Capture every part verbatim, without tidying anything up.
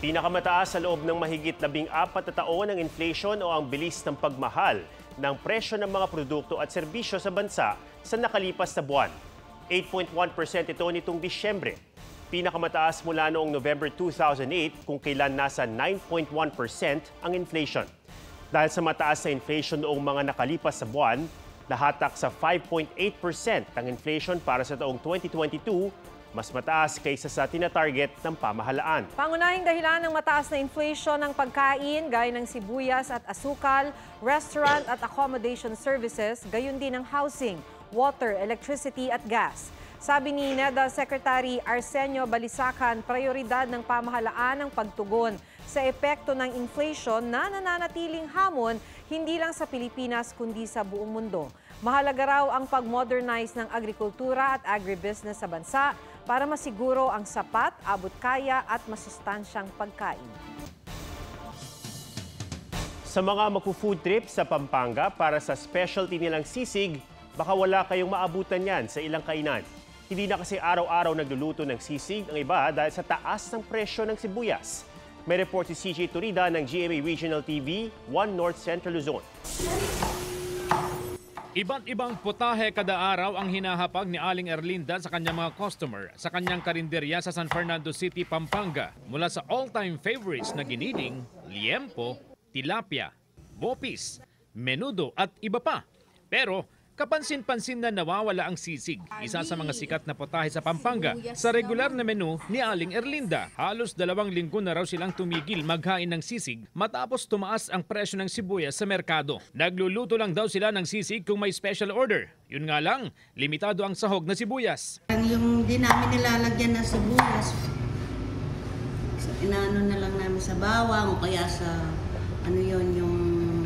Pinakamataas sa loob ng mahigit labing apat na taon ang inflation o ang bilis ng pagmahal ng presyo ng mga produkto at serbisyo sa bansa sa nakalipas na buwan. eight point one percent ito nitong Disyembre. Pinakamataas mula noong November two thousand eight kung kailan nasa nine point one percent ang inflation. Dahil sa mataas na inflation noong mga nakalipas na buwan, nahatak sa five point eight percent ang inflation para sa taong twenty twenty-two, mas mataas kaysa sa tinatarget ng pamahalaan. Pangunahing dahilan ng mataas na inflation ng pagkain, gaya ng sibuyas at asukal, restaurant at accommodation services, gayon din ng housing, water, electricity at gas. Sabi ni NEDA Secretary Arsenio Balisacan, prioridad ng pamahalaan ang pagtugon sa epekto ng inflation na nananatiling hamon hindi lang sa Pilipinas kundi sa buong mundo. Mahalaga raw ang pag-modernize ng agrikultura at agribusiness sa bansa para masiguro ang sapat, abot-kaya at masustansyang pagkain. Sa mga magpo-food trip sa Pampanga para sa specialty nilang sisig, baka wala kayong maabutan yan sa ilang kainan. Hindi na kasi araw-araw nagluluto ng sisig ang iba dahil sa taas ng presyo ng sibuyas. May report si C J Turida ng G M A Regional T V, one North Central Luzon. Iba't ibang putahe kada araw ang hinahapag ni Aling Erlinda sa kanyang mga customer sa kanyang karinderya sa San Fernando City, Pampanga. Mula sa all-time favorites na giniling, liempo, tilapia, bopis, menudo at iba pa. Pero kapansin-pansin na nawawala ang sisig, isa sa mga sikat na potahe sa Pampanga. Sa regular na menu ni Aling Erlinda, halos dalawang linggo na raw silang tumigil maghain ng sisig matapos tumaas ang presyo ng sibuyas sa merkado. Nagluluto lang daw sila ng sisig kung may special order. Yun nga lang, limitado ang sahog na sibuyas. Yung di namin nilalagyan ng sibuyas, inaano na lang namin sa bawang o kaya sa ano yon yung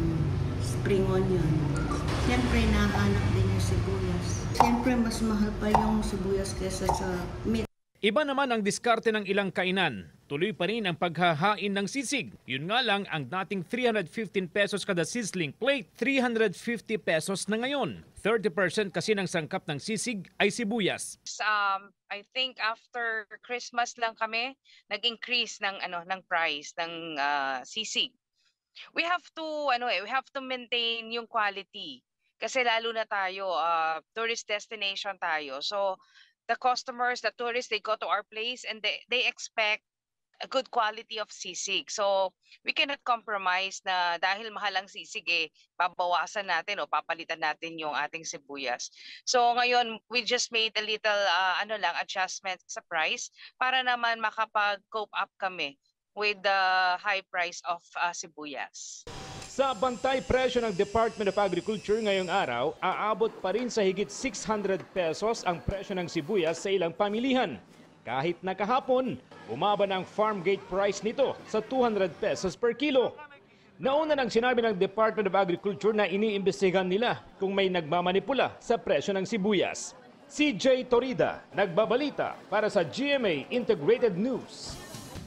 spring onion. Siyempre, nahanap din yung sibuyas. Siyempre, mas mahal pa yung sibuyas kaysa sa meat. Iba naman ang diskarte ng ilang kainan. Tuloy pa rin ang paghahain ng sisig. Yun nga lang, ang dating three hundred fifteen pesos kada sizzling plate, three hundred fifty pesos na ngayon. thirty percent kasi ng sangkap ng sisig ay sibuyas. Um, I think after Christmas lang kami, nag-increase ng, ano, ng price ng uh, sisig. We have to, ano eh, we have to maintain yung quality. Kasi lalo na tayo, uh, tourist destination tayo. So the customers, the tourists, they go to our place and they, they expect a good quality of sisig. So we cannot compromise na dahil mahal ang sisig, eh, babawasan natin o papalitan natin yung ating sibuyas. So ngayon, we just made a little uh, ano lang, adjustment sa price para naman makapag-cope up kami with the high price of uh, sibuyas. Sa bantay presyo ng Department of Agriculture ngayong araw, aabot pa rin sa higit six hundred pesos ang presyo ng sibuyas sa ilang pamilihan. Kahit na kahapon, bumaba ng farm gate price nito sa two hundred pesos per kilo. Nauna nang sinabi ng Department of Agriculture na iniimbestigahan nila kung may nagmamanipula sa presyo ng sibuyas. C J Torida, nagbabalita para sa G M A Integrated News.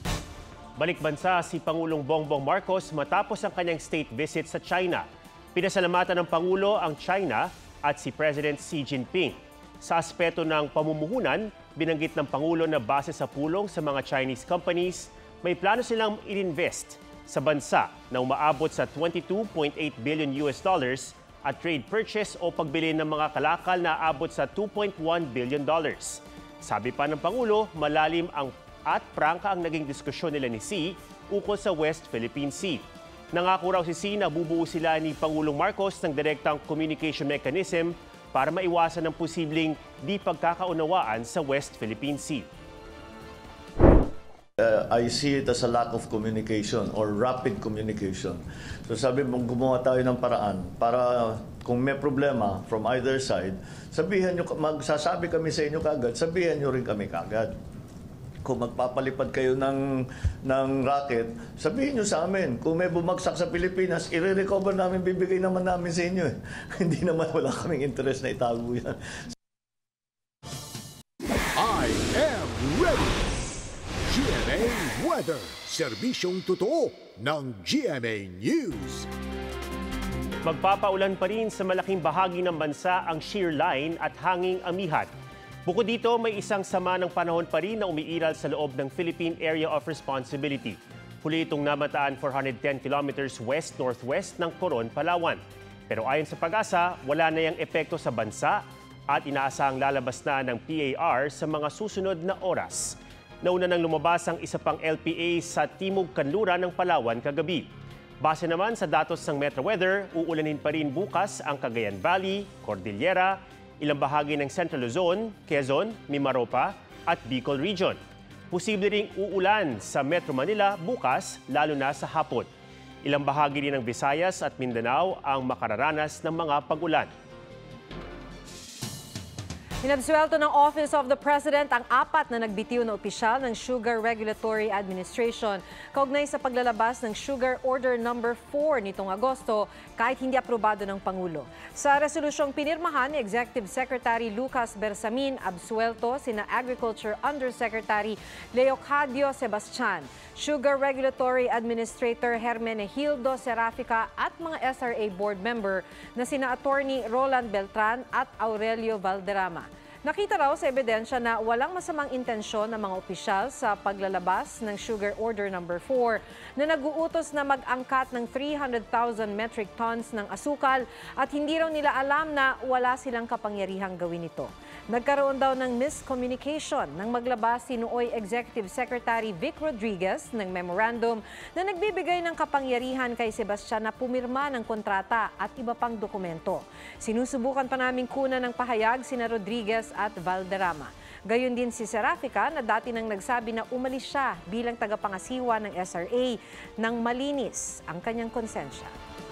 Balik bansa si Pangulong Bongbong Marcos matapos ang kanyang state visit sa China. Pinasalamatan ng Pangulo ang China at si President Xi Jinping. Sa aspeto ng pamumuhunan, binanggit ng Pangulo na base sa pulong sa mga Chinese companies, may plano silang ininvest sa bansa na umaabot sa twenty-two point eight billion U S dollars at trade purchase o pagbili ng mga kalakal na aabot sa two point one billion dollars. Sabi pa ng Pangulo, malalim ang at prangka ang naging diskusyon nila ni Xi ukol sa West Philippine Sea. Nangako raw si Xi na bubuo sila ni Pangulong Marcos ng direktang communication mechanism para maiwasan ang posibleng di pagkakaunawaan sa West Philippine Sea. Uh, I see it as a lack of communication or rapid communication. So sabi mong gumawa tayo ng paraan para kung may problema from either side, sabihan nyo, magsasabi kami sa inyo kagad, sabihan nyo rin kami kagad. Kung magpapalipad kayo ng, ng rocket, sabihin nyo sa amin. Kung may bumagsak sa Pilipinas, i-recover namin, bibigay naman namin sa inyo. Hindi naman wala kaming interest na itago yan. I am ready! G M A Weather, serbisyong totoo ng G M A News. Magpapaulan pa rin sa malaking bahagi ng bansa ang shear line at hanging amihan. Bukod dito, may isang sama ng panahon pa rin na umiiral sa loob ng Philippine Area of Responsibility. Huli itong namataan four hundred ten kilometers west-northwest ng Coron, Palawan. Pero ayon sa Pag-asa, wala na yang epekto sa bansa at inaasahang lalabas na ng P A R sa mga susunod na oras. Nauna nang lumabas ang isa pang L P A sa Timog Kanluran ng Palawan kagabi. Base naman sa datos ng Metro Weather, uulanin pa rin bukas ang Cagayan Valley, Cordillera, ilang bahagi ng Central Luzon, Quezon, Mimaropa at Bicol Region. Posible ring uulan sa Metro Manila bukas, lalo na sa hapon. Ilang bahagi rin ng Visayas at Mindanao ang makararanas ng mga pag-ulan. Inabsuelto ng Office of the President ang apat na nagbitiw na opisyal ng Sugar Regulatory Administration kaugnay sa paglalabas ng Sugar Order number four nitong Agosto kahit hindi aprobado ng Pangulo. Sa resolusyong pinirmahan ni Executive Secretary Lucas Bersamin, absuelto sina Agriculture Undersecretary Leocadio Sebastian, Sugar Regulatory Administrator Hermenegildo Serafica at mga S R A board member na sina Attorney Roland Beltran at Aurelio Valderrama. Nakita raw sa ebidensya na walang masamang intensyon ng mga opisyal sa paglalabas ng Sugar Order number four na nag-uutos na mag-angkat ng three hundred thousand metric tons ng asukal at hindi raw nila alam na wala silang kapangyarihang gawin ito. Nagkaroon daw ng miscommunication nang maglabas si nooy Executive Secretary Vic Rodriguez ng memorandum na nagbibigay ng kapangyarihan kay Sebastian na pumirma ng kontrata at iba pang dokumento. Sinusubukan pa naming kunan ng pahayag sina Rodriguez at Valderrama. Gayon din si Serafica na dati nang nagsabi na umalis siya bilang tagapangasiwa ng S R A nang malinis ang kanyang konsensya.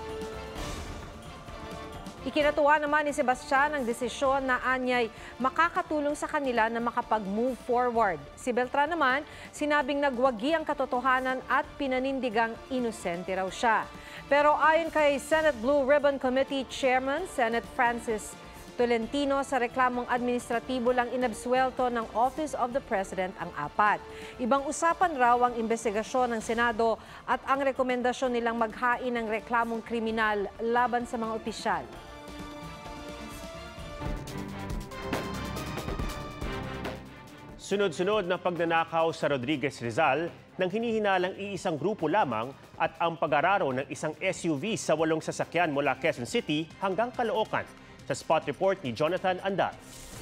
Ikinatuwa naman ni Sebastian ang desisyon na anyay makakatulong sa kanila na makapag-move forward. Si Beltran naman, sinabing nagwagi ang katotohanan at pinanindigang inosente raw siya. Pero ayon kay Senate Blue Ribbon Committee Chairman, Senate Francis Tolentino, sa reklamong administratibo lang inabsuelto ng Office of the President ang apat. Ibang usapan raw ang investigasyon ng Senado at ang rekomendasyon nilang maghain ng reklamong kriminal laban sa mga opisyal. Sunod-sunod na pagnanakaw sa Rodriguez Rizal nang hinihinalang iisang grupo lamang at ang pag-araro ng isang S U V sa walong sasakyan mula Quezon City hanggang Caloocan. Sa spot report ni Jonathan Andal.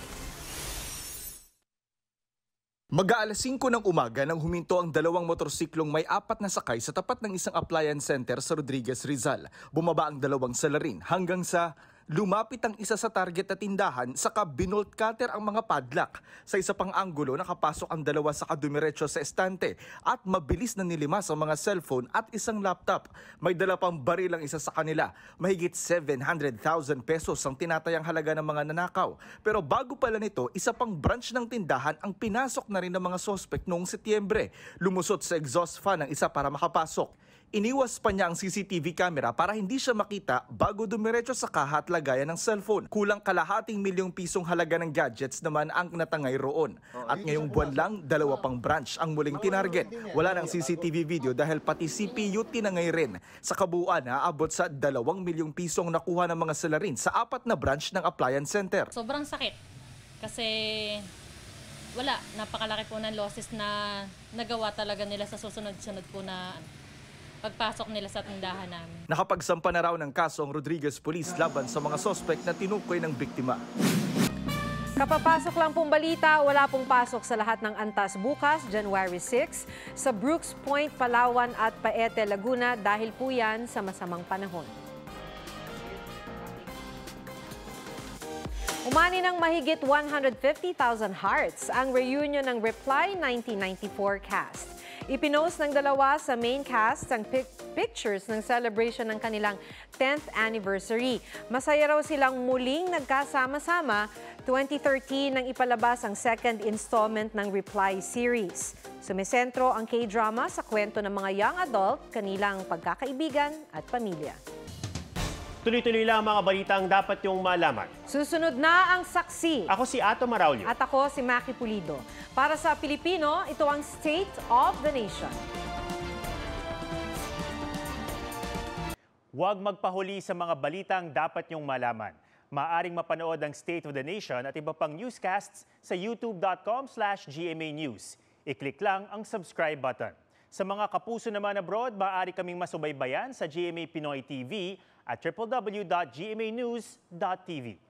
Mag-aalas singko ng umaga nang huminto ang dalawang motorsiklong may apat na sakay sa tapat ng isang appliance center sa Rodriguez Rizal. Bumaba ang dalawang salarin hanggang sa lumapit ang isa sa target na tindahan saka binolt cutter ang mga padlock. Sa isa pang anggulo, nakapasok ang dalawa saka dumiretso sa estante at mabilis na nilimas ang mga cellphone at isang laptop. May dala pang baril ang isa sa kanila. Mahigit seven hundred thousand pesos ang tinatayang halaga ng mga nanakaw. Pero bago pala nito, isa pang branch ng tindahan ang pinasok na rin ng mga sospek noong Setyembre. Lumusot sa exhaust fan ng isa para makapasok. Iniwas pa niya ang C C T V camera para hindi siya makita bago dumiretso sa kaha at lagayan ng cellphone. Kulang kalahating milyong pisong halaga ng gadgets naman ang natangay roon. At ngayong buwan lang, dalawa pang branch ang muling tinarget. Wala ng C C T V video dahil pati C P U tinangay rin. Sa kabuuan, aabot sa dalawang milyong pisong nakuha ng mga salarin sa apat na branch ng appliance center. Sobrang sakit kasi wala, napakalaki po ng losses na nagawa talaga nila sa susunod-sunod po na pagpasok nila sa tindahan namin. Nakapagsampa na raw ng kaso ang Rodriguez Police laban sa mga sospek na tinukoy ng biktima. Kapapasok lang pong balita, wala pong pasok sa lahat ng antas bukas, January sixth, sa Brooks Point, Palawan at Paete, Laguna dahil po yan sa masamang panahon. Umani ng mahigit one hundred fifty thousand hearts ang reunion ng Reply nineteen ninety-four cast. Ipinost ng dalawa sa main cast ang pic pictures ng celebration ng kanilang tenth anniversary. Masaya raw silang muling nagkasama-sama. twenty thirteen nang ipalabas ang second installment ng Reply series. Sumisentro ang K-drama sa kwento ng mga young adult, kanilang pagkakaibigan at pamilya. Tuloy-tuloy lang mga balitang dapat yung malaman. Susunod na ang saksi. Ako si Ato Maraulio. At ako si Maki Pulido. Para sa Pilipino, ito ang State of the Nation. Huwag magpahuli sa mga balitang dapat niyong malaman. Maaring mapanood ang State of the Nation at iba pang newscasts sa youtube dot com slash G M A News. I-click lang ang subscribe button. Sa mga kapuso naman abroad, maaari kaming masubaybayan sa G M A Pinoy T V at w w w dot g m a news dot t v.